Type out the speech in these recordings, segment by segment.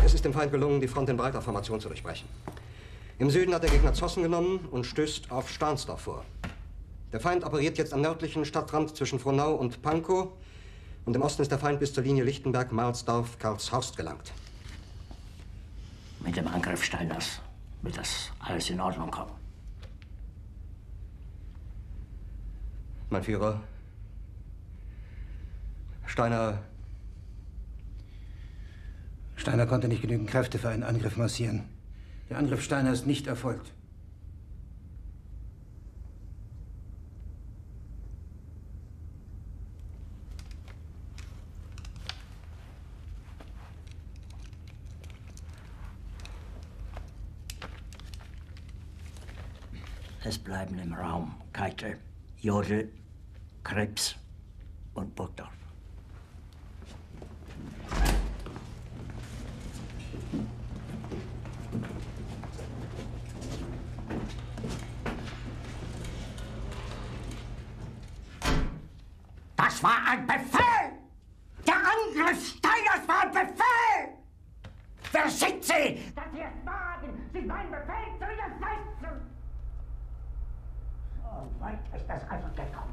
Es ist dem Feind gelungen, die Front in breiter Formation zu durchbrechen. Im Süden hat der Gegner Zossen genommen und stößt auf Stahnsdorf vor. Der Feind operiert jetzt am nördlichen Stadtrand zwischen Frohnau und Pankow. Und im Osten ist der Feind bis zur Linie Lichtenberg-Marsdorf-Karlshorst gelangt. Mit dem Angriff Steiners wird das alles in Ordnung kommen. Mein Führer, Steiner konnte nicht genügend Kräfte für einen Angriff massieren. Der Angriff Steiner ist nicht erfolgt. Es bleiben im Raum Keitel, Jodl, Krebs und Burgdorf. Das war ein Befehl! Der Angriff Steiners war ein Befehl! Wer sind Sie, dass Sie es wagen, sich meinen Befehl zu widersetzen? So weit ist das also gekommen.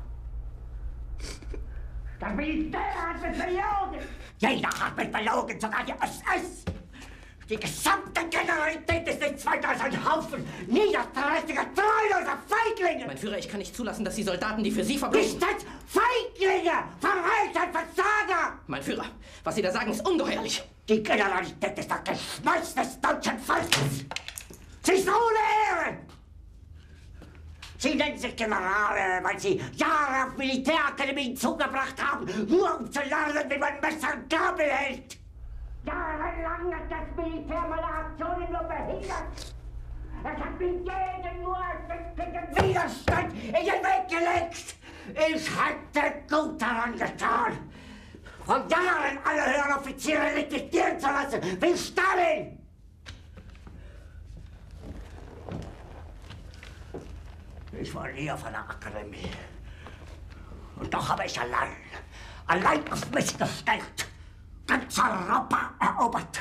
Das Militär hat mich belogen! Jeder hat mich belogen, sogar die SS! Die gesamte Generalität ist nichts weiter als ein Haufen niederträchtiger, treuloser Feiglinge! Mein Führer, ich kann nicht zulassen, dass die Soldaten, die für Sie verbringen... Nicht als Feiglinge! Verreiter, Versager! Mein Führer, was Sie da sagen, ist ungeheuerlich! Die Generalität ist das Geschmeiß des deutschen Volkes! Sie ist ohne Ehre! Sie nennen sich Generale, weil Sie Jahre auf Militärakademien zugebracht haben, nur um zu lernen, wie man Messer und Gabel hält! Jahrelang hat das Militär meine Aktionen nur behindert. Es hat mir jeden nur ersichtlichen Widerstand in den Weg gelegt. Ich hätte gut daran getan, von Jahren alle höheren Offiziere liquidieren zu lassen, wie Stalin. Ich war nie auf einer Akademie. Und doch habe ich allein auf mich gestellt, ganz Europa erobert.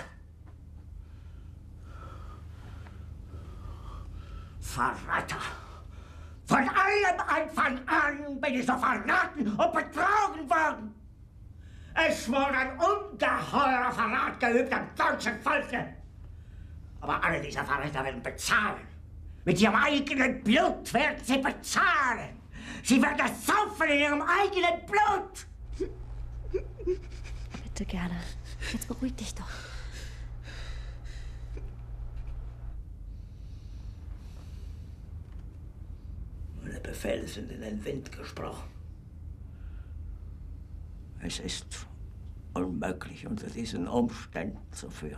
Verräter! Von allem Anfang an bin ich so verraten und betrogen worden. Es wurde ein ungeheurer Verrat geübt am deutschen Volke. Aber alle diese Verräter werden bezahlen. Mit ihrem eigenen Blut werden sie bezahlen. Sie werden das saufen in ihrem eigenen Blut. Bitte gerne. Jetzt beruhig dich doch. Meine Befehle sind in den Wind gesprochen. Es ist unmöglich, unter diesen Umständen zu führen.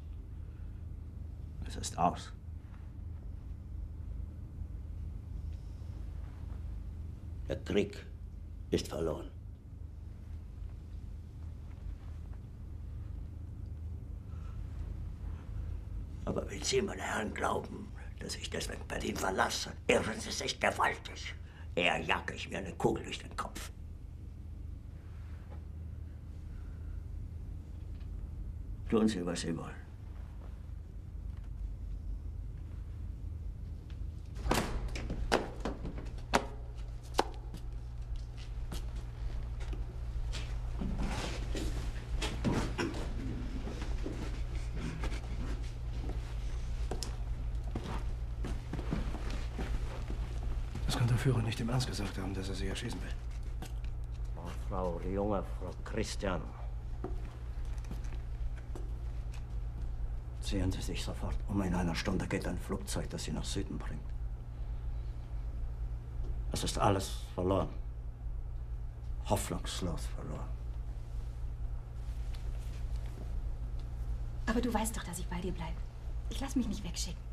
Es ist aus. Der Krieg ist verloren. Aber wenn Sie, meine Herren, glauben, dass ich deswegen Berlin verlasse, irren Sie sich gewaltig. Eher jage ich mir eine Kugel durch den Kopf. Tun Sie, was Sie wollen. Das kann der Führer nicht im Ernst gesagt haben, dass er sie erschießen will. Oh, die junge Frau Christian. Ziehen Sie sich sofort um. In einer Stunde geht ein Flugzeug, das Sie nach Süden bringt. Es ist alles verloren. Hoffnungslos verloren. Aber du weißt doch, dass ich bei dir bleibe. Ich lass mich nicht wegschicken.